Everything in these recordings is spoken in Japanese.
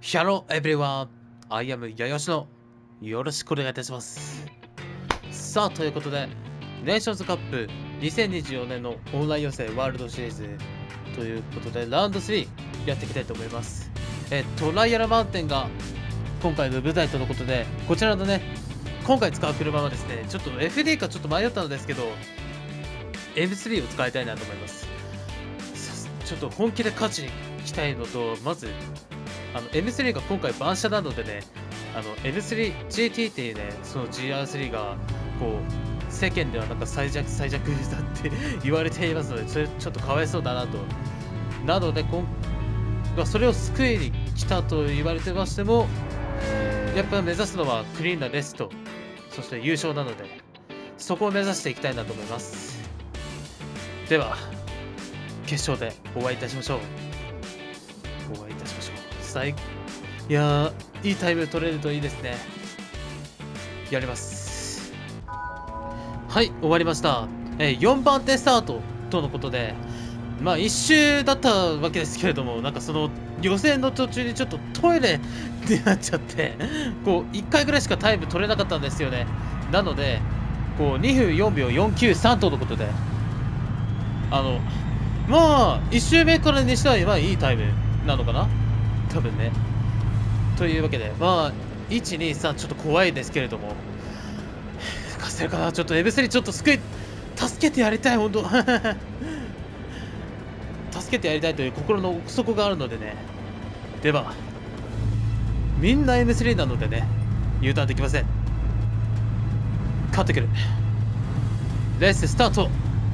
Hello everyone! I am やよしのよろしくお願いいたします。さあ、ということで、ネーションズカップ2024年のオンライン予選ワールドシリーズということで、ラウンド3やっていきたいと思います。ライアルマウンテンが今回の舞台とのことで、こちらのね、今回使う車はですね、ちょっと FD かちょっと迷ったのですけど、M3 を使いたいなと思います。ちょっと本気で勝ちに行きたいのと、まず、M3 が今回バン車なのでね、M3GT っていうね、その GR3 が、こう、世間ではなんか最弱だって言われていますので、それちょっとかわいそうだなと。なので、それを救いに来たと言われてましても、やっぱり目指すのはクリーンなレースと、そして優勝なので、そこを目指していきたいなと思います。では、決勝でお会いいたしましょう。いやー、いいタイム取れるといいですね。やります。はい、終わりました。4番手スタートとのことで、まあ一周だったわけですけれども、なんかその予選の途中にちょっとトイレになっちゃって、こう1回ぐらいしかタイム取れなかったんですよね。なので、こう2分4秒493とのことで、まあ1周目からにしてはまあいいタイムなのかな、多分ね。というわけで、まあ1、2、3ちょっと怖いですけれども、勝てるかな。ちょっと M3 ちょっと助けてやりたい、本当助けてやりたいという心の奥底があるのでね。では、みんな M3 なのでね、U ターンできません。勝ってくる。レーススタート。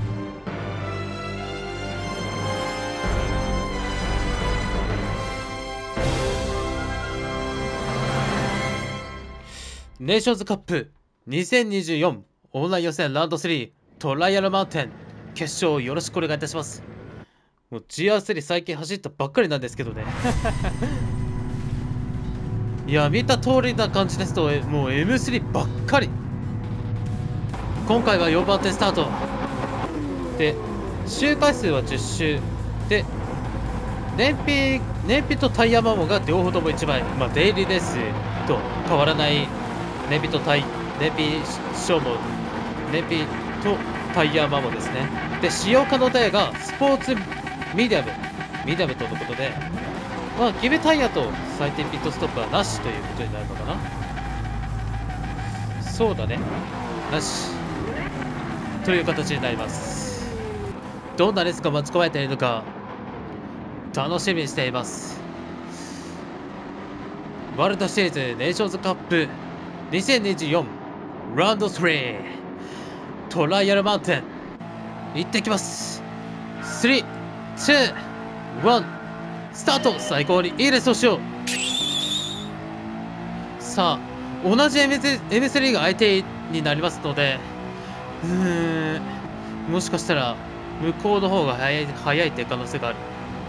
ネーションズカップ2024オンライン予選ラウンド3トライアルマウンテン決勝よろしくお願いいたします。もう GR3 最近走ったばっかりなんですけどねいや、見た通りな感じですと、もう M3 ばっかり。今回は4番手スタートで、周回数は10周で、燃費とタイヤマモが両方とも1枚、まあデイリーレースと変わらない燃費とタイヤマモですね。で、使用可能タイヤがスポーツミディアムとのことで、まあ、ギブタイヤと最低ピットストップはなしということになるのかな。そうだね。なし。という形になります。どんなレースが待ち構えているのか、楽しみにしています。ワールドシリーズネーションズカップ2024ラウンド3トライアルマウンテン行ってきます。3、2、1スタート。最高にいいレースをしよう。さあ、同じ M3 が相手になりますので、もしかしたら向こうの方が早いっていう可能性がある。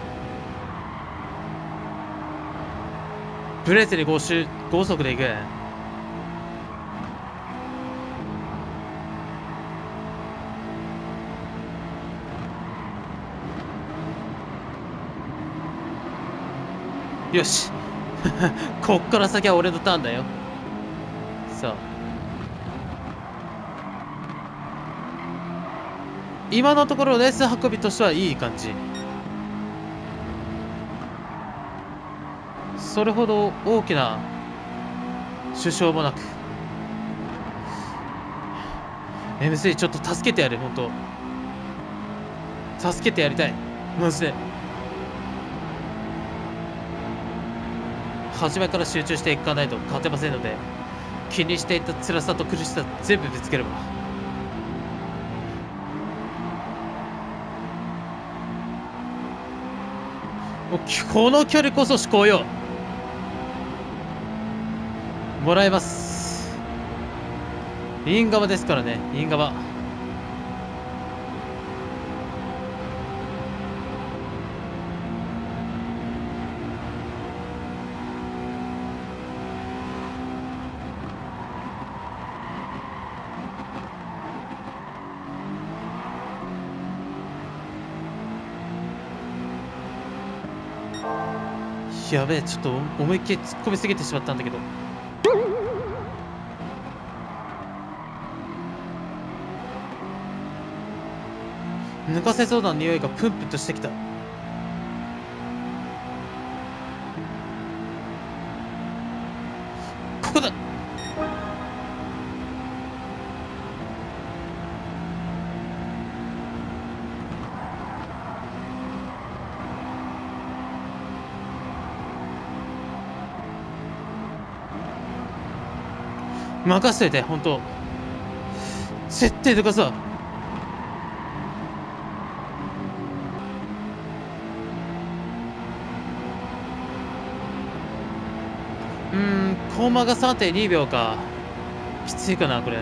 ブレースに高速で行く。よしこっから先は俺のターンだよ。さあ、今のところレース運びとしてはいい感じ。それほど大きな主将もなく、 M3 ちょっと助けてやる。本当助けてやりたい、マジで。初めから集中していかないと勝てませんので、気にしていた辛さと苦しさ全部ぶつければ。この距離こそ思考よ。もらえます。イン側ですからね、イン側。 やべえ、ちょっと思いっきり突っ込みすぎてしまったんだけど。抜かせそうな匂いがプンプンとしてきた。ここだ。任せといて、本当。絶対抜かすわ。コンマが 3.2 秒か。きついかな、これ。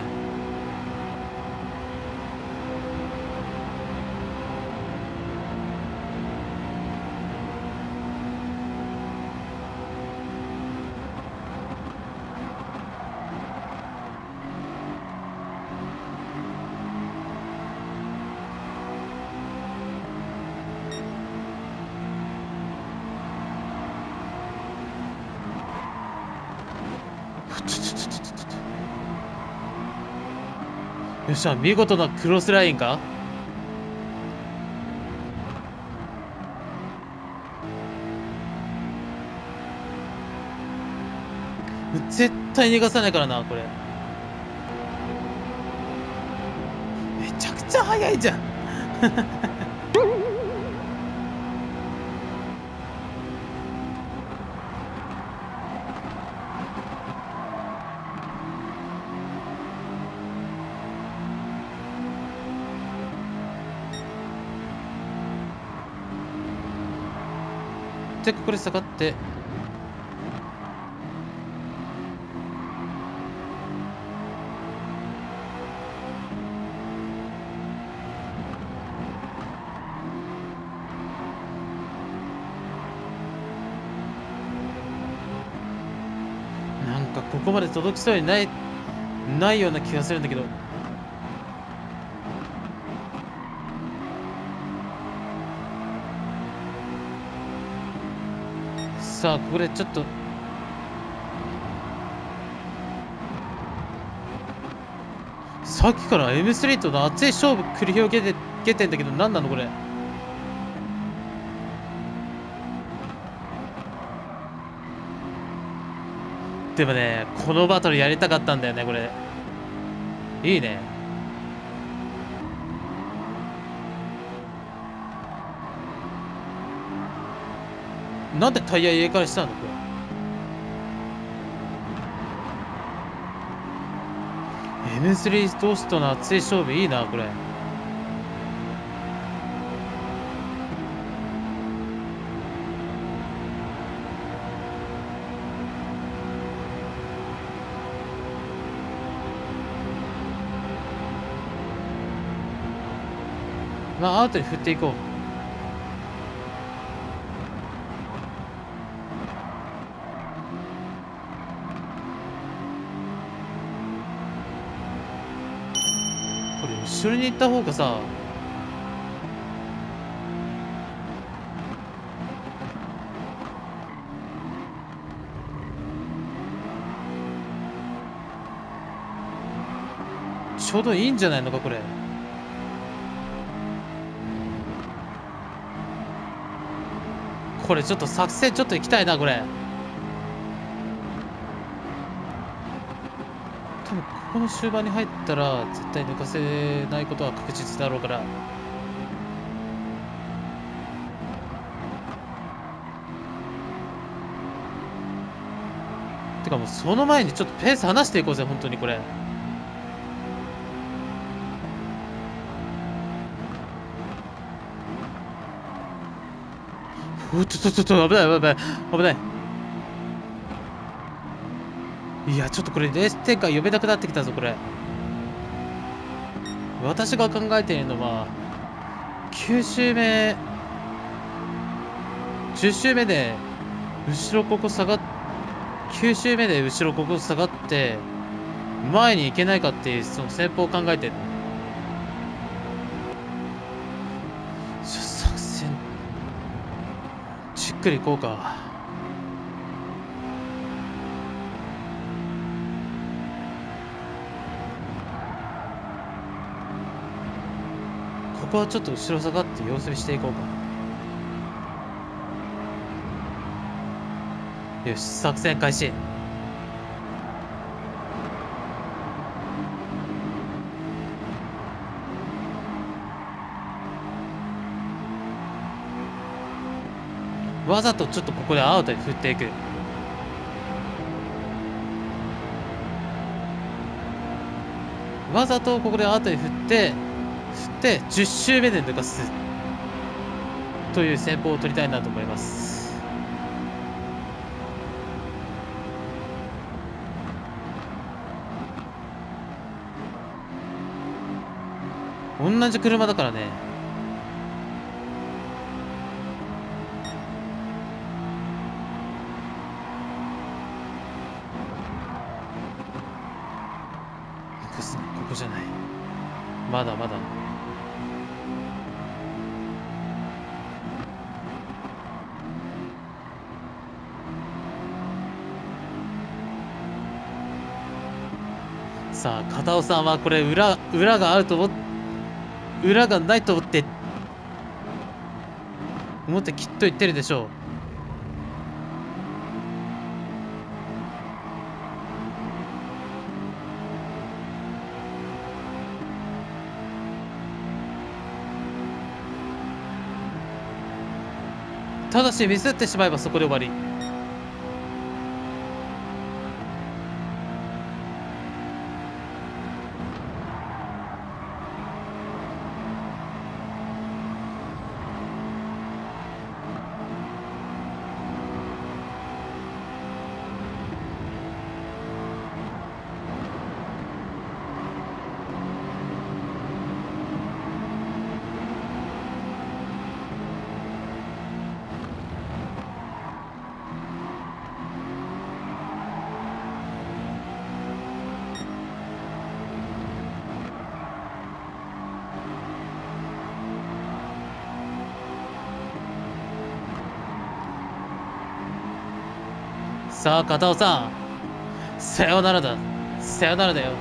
よっしゃ、見事なクロスラインか。絶対逃がさないからな、これ。めちゃくちゃ速いじゃん。で、ここで下がって。なんかここまで届きそうにないような気がするんだけど。さあ、ここでちょっと。さっきから M3 との熱い勝負繰り広げてんだけど、何なのこれ。でもね、このバトルやりたかったんだよね、これ。いいね。なんでタイヤ入れ替えしたのこれ。M3 同士との熱い勝負いいな、これ。まあ、アウトに振っていこう。これ後ろに行った方がさ、ちょうどいいんじゃないのかこれ。これちょっと作戦ちょっと行きたいなこれ。多分ここの終盤に入ったら絶対抜かせないことは確実だろうから。てかもうその前にちょっとペース離していこうぜ、本当にこれ。おっと危ない危ない危ない。いやちょっとこれレース展開読めなくなってきたぞこれ。私が考えているのは9周目10周目で後ろここ下がっ9周目で後ろここ下がって前に行けないかっていうその戦法を考えてる。作戦じっくりいこうか。 こはちょっと後ろ下がって様子見していこうか。よし、作戦開始。わざとちょっとここでアウトに振っていく。わざとここでアウトに振って10周目で抜かすという戦法を取りたいなと思います。同じ車だからね。ここじゃない。まだまだ。さあ、片尾さんはこれ裏があると裏がないと思ってきっと言ってるでしょう。ただしミスってしまえばそこで終わり。さあ、片尾さん、さよならだ。さよならだよ。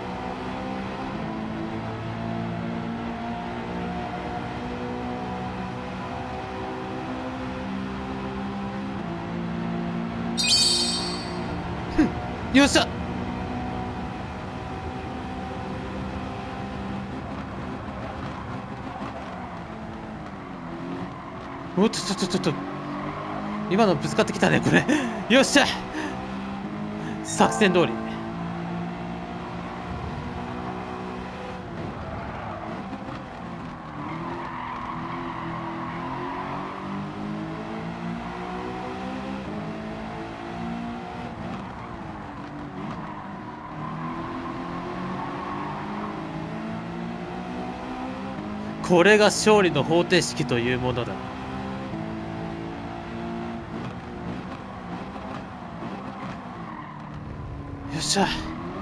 よっしゃ。おっと今のぶつかってきたね、これ。よっしゃ。作戦通り。これが勝利の方程式というものだ。よっしゃ。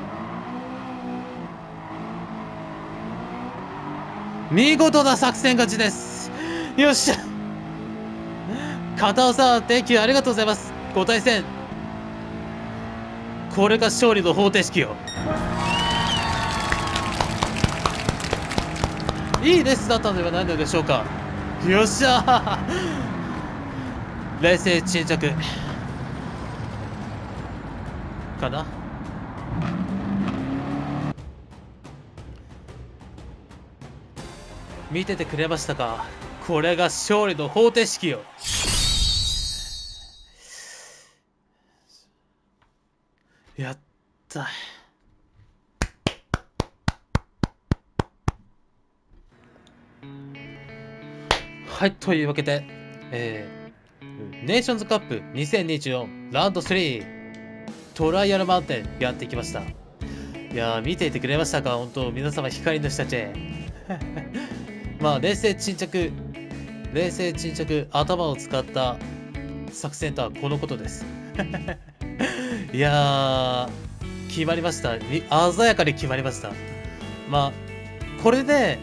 見事な作戦勝ちです。よっしゃ。片尾さん、Thank you、ありがとうございます。ご対戦。これが勝利の方程式よ。いいレースだったのではないのでしょうか。よっしゃ。冷静沈着かな。見ててくれましたか。これが勝利の方程式よ。やった。はい、というわけで、ネーションズカップ2024ラウンド3トライアルマウンテンやってきました。いやー、見ていてくれましたか。本当皆様、光の人たち。まあ冷静沈着頭を使った作戦とはこのことです。いやー、決まりました。鮮やかに決まりました。まあこれで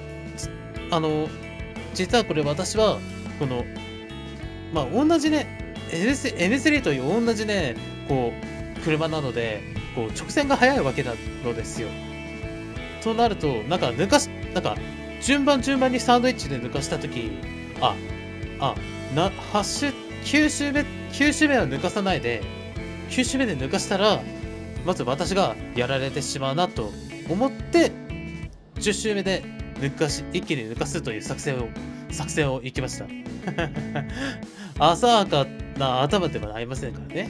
実はこれ私はこのまあ同じね N3 という同じねこう車なのでこう直線が速いわけなのですよ。となるとなんか順番にサンドイッチで抜かしたとき、9周目は抜かさないで、9周目で抜かしたら、まず私がやられてしまうなと思って、10周目で一気に抜かすという作戦を行きました。浅はかな頭ではありませんからね。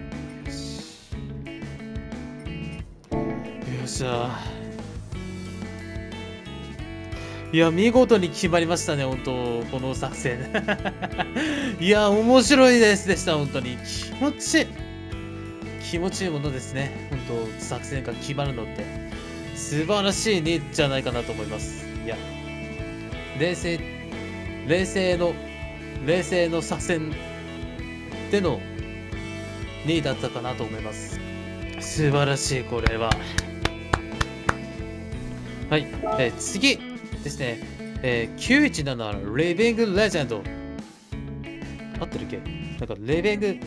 よっしゃ。いや、見事に決まりましたね、本当この作戦。いや、面白いでした、本当に。気持ちいいものですね。本当作戦が決まるのって。素晴らしい2じゃないかなと思います。いや、冷静の作戦での2位だったかなと思います。素晴らしい、これは。はい、次ですね、917リビングレジェンド。合ってるっけ？なんかリビング、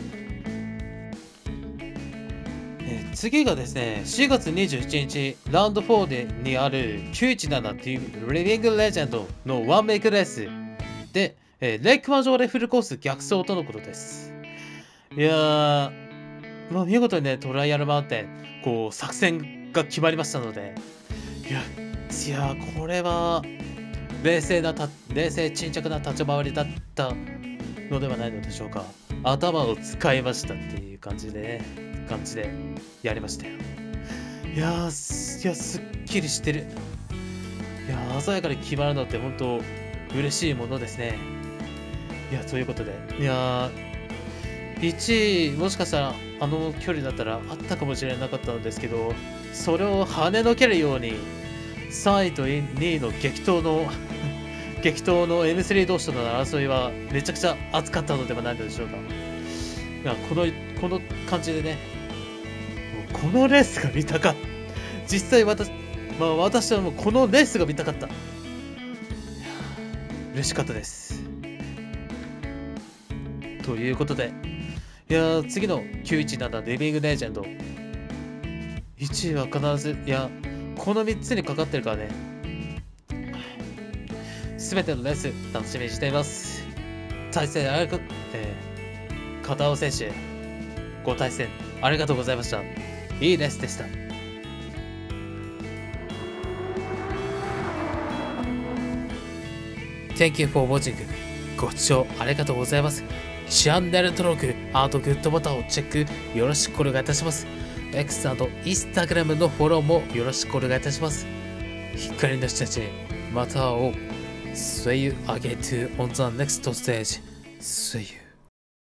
次がですね、4月27日、ラウンド4にある917っていうリビングレジェンドのワンメイクレースで、レイクマジョーレフルコース逆走とのことです。いやー、まあ、見事にね、トライアルマウンテン、作戦が決まりましたので、いや、これは、冷静沈着な立ち回りだったのではないのでしょうか。頭を使いましたっていう感じでやりましたよ。いや、すっきりしてる。いや、鮮やかに決まるのって本当嬉しいものですね。いや、ということで、いや、1位、もしかしたらあの距離だったらあったかもしれなかったんですけど、それを跳ねのけるように、3位と2位の激闘のM3 同士との争いはめちゃくちゃ熱かったのではないのでしょうか。いや、この感じでね、もうこのレースが見たかった。実際私はもうこのレースが見たかった。いや、嬉しかったです。ということで、いや、次の917リビングレジェンド、1位は必ず、いや、この3つにかかってるからね。すべてのレース楽しみにしています。対戦片尾選手、ご対戦ありがとうございました。いいレースでした。Thank you for watching. ご視聴ありがとうございます。チャンネル登録、グッドボタンをチェックよろしくお願いいたします。X など Instagram のフォローもよろしくお願いいたします。光の人たち、また会おう。See you again on the next stage. See you.